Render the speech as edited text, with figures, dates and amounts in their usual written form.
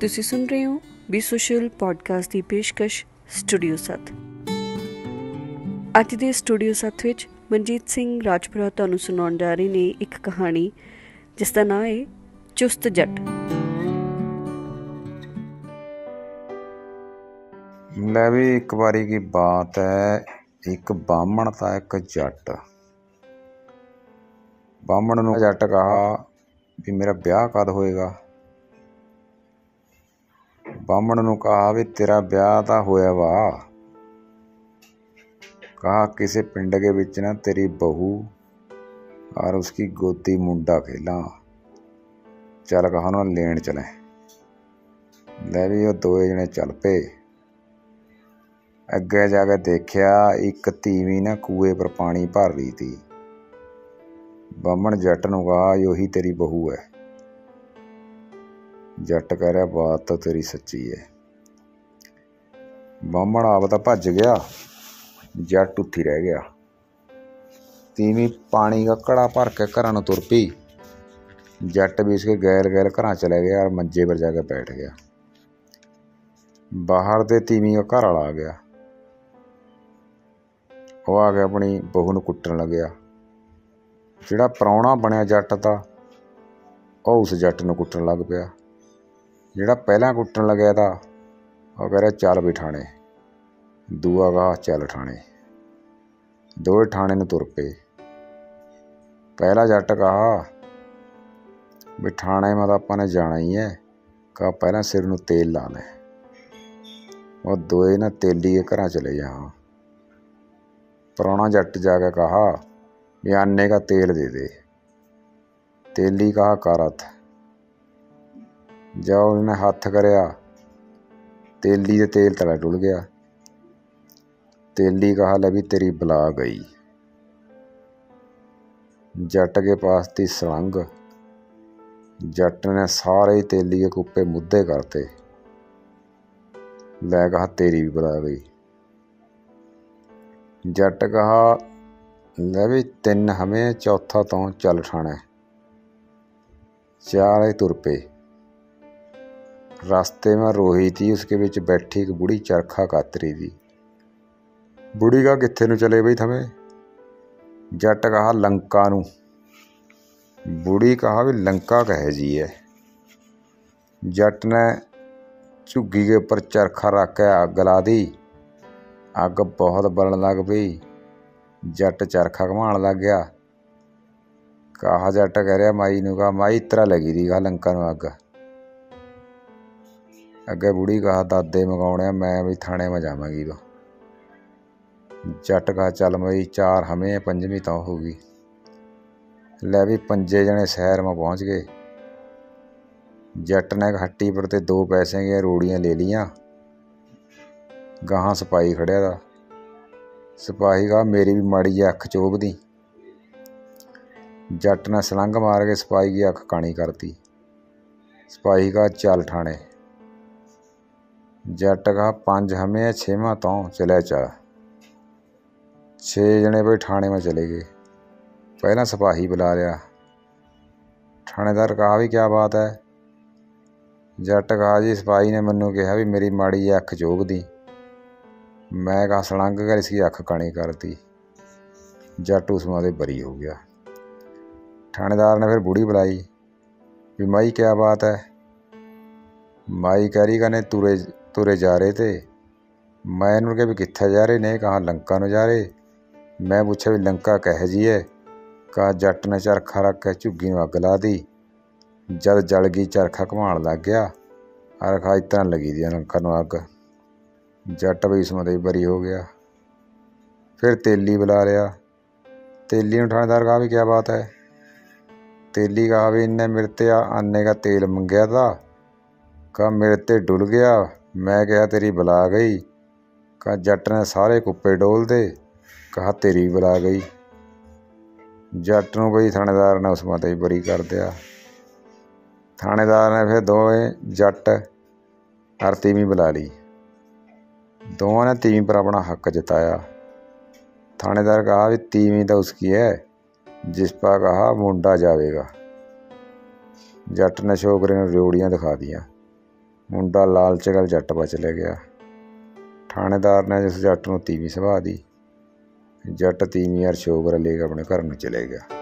ਤੁਸੀਂ ਸੁਣ ਰਹੇ ਹੋ ਬੀ ਸੋਸ਼ਲ ਪੋਡਕਾਸਟ ਦੀ ਪੇਸ਼ਕਸ਼ ਸਟੂਡੀਓ 7। ਅੱਜ ਦੇ ਸਟੂਡੀਓ 7 ਵਿੱਚ ਮਨਜੀਤ ਸਿੰਘ ਰਾਜਪੁਰਾ ਤੁਹਾਨੂੰ ਸੁਣਾਉਣ ਜਾ ਰਹੇ ਨੇ ਇੱਕ ਕਹਾਣੀ ਜਿਸ ਦਾ ਨਾਂ ਹੈ ਚੁਸਤ ਜੱਟ। ਲੈ ਵੀ ਇੱਕ ਵਾਰੀ की बात है, एक बामण था एक जट। बामण ਨੂੰ जट कहा भी मेरा ब्याह कद होएगा। बामण ਨੂੰ कहा भी तेरा ब्याह तो होया वा। कहा किसी पिंड के विच ना तेरी बहू और उसकी गोदी मुंडा खेला, चल कहा ना लेन चले। ले भी वो दोए जने चल पे। अगे जाके देखिया एक तीवी ना कुएं पर पानी भर रही थी। बामण जट नूं कहा योही तेरी बहू है। जट कह रहा बात तो तेरी सच्ची है। बामण आप तो भज गया, जट उत्थी रह गया। तीवी पानी का घड़ा भर के घर नूं तुर पई। जट भी उसके गैल गैल घर चला गया और मंजे पर जाके बैठ गया। बाहर दे तीवी का घर वाला आ गया। वो आ गया अपनी बहू नूं कुट्टण लग्या। जिहड़ा प्राहुणा बनिया जट दा वो उस जट नूं कुट्टण लग पिया। जिहड़ा पहलां कुट्टण लग्या था वो कह रहा चल भी ठाणे। दूआ कहा चल ठाणे। दोए ठाणे नूं तुर पे। पहला जट कहा भी ठाणे में तो आपां ने जाना ही है। कहा पहलां सिर नूं तेल ला ले। वो दोए ना तेली के घर चले जा। प्राहुणा जट जाके कहा भी आने का तेल दे दे। तेली कहा कर हथ। जब उन्होंने हथ करया तेली दे तेल तला डुल गया। तेली कहा ले भी तेरी बला गई। जट के पास थी सलंग। जट ने सारे ही तेली के कुप्पे मुद्दे करते। लै कहा तेरी भी बला गई। जट कहा ले भी तीन हमें चौथा तो चल ठाणे। चार ही तुर पे। रास्ते में रोही थी, उसके बिच बैठी एक बुढ़ी चरखा कातरी थी। बुढ़ी का कित्थे नूं चले बई थमें। जट कहा लंका नूं। बुढ़ी कहा भी लंका कहे जी है। जट ने झुग्गी के ऊपर चरखा रख के अग ला दी। अग बहुत बलन लग पई। जट चरखा घुमाण लग गया। कहा जट कह रहा माई नूं कहा माई इतरा लगी थी कहा लंका नूं अग। अगे बुढ़ी कहा दादे मगाउणे मैं भी थाने में जावांगी। तो जट कहा चल मई चार हमें पंजवीं तो होगी। लै भी पंजे जने शहर में पहुँच गए। जट ने हट्टी पर ते 2 पैसे की रोड़ियाँ ले लियाँ। गाहां सिपाही खड़िया था। सिपाही कहा मेरी भी माड़ी जी अख चोभ दी। जट ने सलंग मार के सिपाही की अख काणी कर दी। सिपाही कहा चल ठाणे। जट कहा 5 हमें 6वां तो चले चा। 6 जने भाई ठाणे में चले गए। पहला सिपाही बुला लिया। थानेदार कहा भी क्या बात है। जट कहा जी सिपाही ने मैनू कहा भी मेरी माड़ी जी अख चोभ दी। मैं कहा सलंग कर इसकी अख काणी कर दी। जट उस माते बरी हो गया। थानेदार ने फिर बूढ़ी बुलाई भी माई क्या बात है। माई कह रही कहने तुरे तुरे जा रहे थे। मैं इन्होंने कहा भी कित्थे जा रहे ने। कहा लंका नूं जा रहे। मैं पूछा भी लंका कहे जी है। कहा जट ने चरखा रख के झुग्गी नूं अग ला दी। जद जल गई चरखा घुमाण लग गया और कहा इतना लगी दी लंका नूं अग। जट भी इस मते बरी हो गया। फिर तेली बुला लिया। तेली नूं थानेदार कहा भी क्या बात है। तेली कहा भी इन्हें मेरे ते आने का तेल मंगया था। कहा मेरे ते डुल गया। मैं कहा तेरी बुला गई। कहा जट ने सारे कुप्पे डोल दे। कहा तेरी भी बुला गई। जट नूं बई थानेदार ने उस मते बरी कर दिया। थानेदार ने फिर दोवें जट और तीवी बुला ली। दोवां ने तीवी पर अपना हक जताया। थानेदार कहा भी तीवी तो उसकी है जिस पर कहा मुंडा जावेगा। जट ने छोकरे ने रेवड़ियाँ दिखा दियाँ। ਮੁੰਡਾ ਲਾਲਚ ਗਲ ਜੱਟ ਪਾ ਚਲਿਆ ਗਿਆ। ਥਾਣੇਦਾਰ ਨੇ ਜਿਸ ਜੱਟ ਨੂੰ ਤੀਵੀਂ ਸੁਭਾਅ ਦੀ, ਜੱਟ ਤੀਵੀਂ ਯਾਰ ਸ਼ੋਗ ਲੈ ਕੇ ਆਪਣੇ ਘਰ ਨੂੰ ਚਲੇ ਗਿਆ।